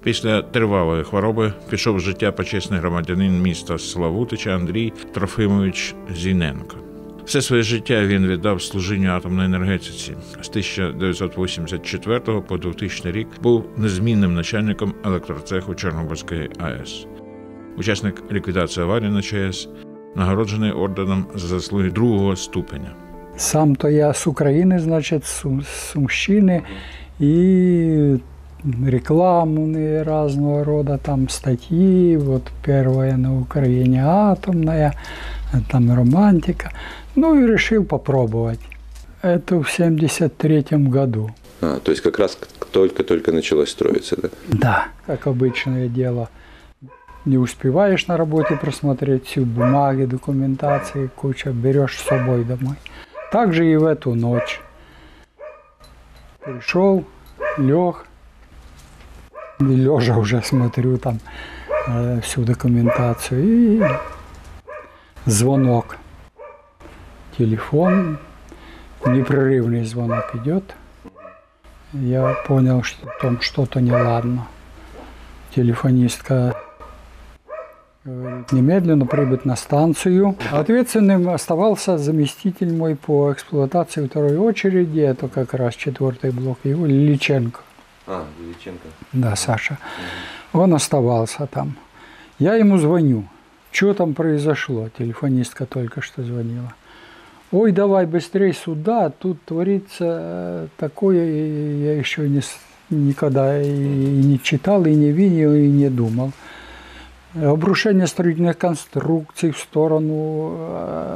Після тривалої хвороби пішов з життя почесний громадянин міста Славутича Андрій Трофимович Зіненко. Все своє життя він віддав служінню атомної енергетиці. З 1984 по 2000 рік був незмінним начальником електроцеху Чорнобильської АЕС. Учасник ліквідації аварії на ЧАЕС, нагороджений орденом за заслуги другого ступеня. Сам-то я с Украины, значит, с Сумщины, и рекламные разного рода, там статьи, вот первая на Украине атомная, там романтика. Ну и решил попробовать. Это в 73-м году. То есть как раз только-только началось строиться, да? Да, как обычное дело. Не успеваешь на работе просмотреть всю бумаги, документации, куча, берешь с собой домой. Так же и в эту ночь. Пришел, лег, и лежа уже смотрю там всю документацию. И звонок. Телефон, непрерывный звонок идет. Я понял, что там что-то неладно. Телефонистка говорит, немедленно прибыть на станцию. Ответственным оставался заместитель мой по эксплуатации второй очереди, это как раз 4-й блок, его Личенко. Личенко. Да, Саша. Он оставался там. Я ему звоню. Что там произошло? Телефонистка только что звонила. Ой, давай быстрее сюда, тут творится такое, я еще никогда и не читал, и не видел, и не думал. Обрушение строительных конструкций в сторону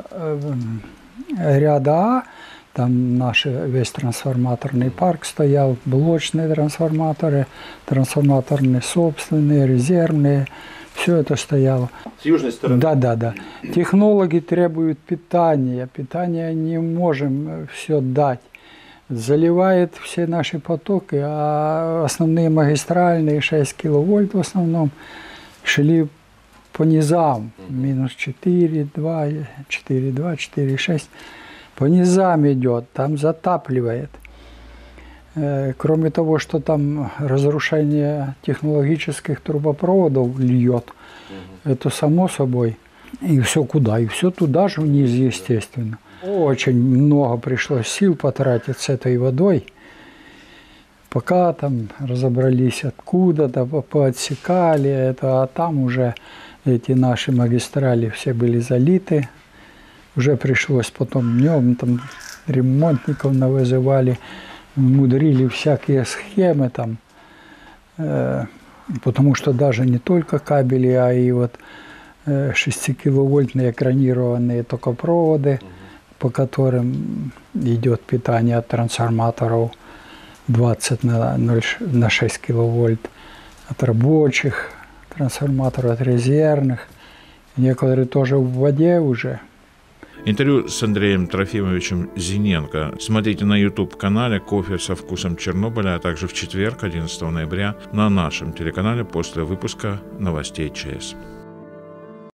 ряда А, там наш весь трансформаторный парк стоял, блочные трансформаторы, трансформаторные собственные, резервные, все это стояло. С южной стороны? Да. Технологи требуют питания, питания не можем все дать. Заливает все наши потоки, а основные магистральные 6 киловольт в основном шли по низам, минус 4,2, 4,6. По низам идет, там затапливает. Кроме того, что там разрушение технологических трубопроводов льет, это само собой. И все куда? И все туда же вниз, естественно. Очень много пришлось сил потратить с этой водой. Пока там разобрались откуда-то, поотсекали это, а там уже эти наши магистрали все были залиты. Уже пришлось потом днем, там ремонтников навызывали, мудрили всякие схемы там, потому что даже не только кабели, а и вот 6-киловольтные экранированные токопроводы, по которым идет питание от трансформаторов 20 на 6 киловольт, от рабочих трансформаторов, от резервных, некоторые тоже в воде уже. Интервью с Андреем Трофимовичем Зиненко смотрите на YouTube-канале «Кофе со вкусом Чернобыля», а также в четверг, 11 ноября, на нашем телеканале после выпуска новостей ЧАЭС.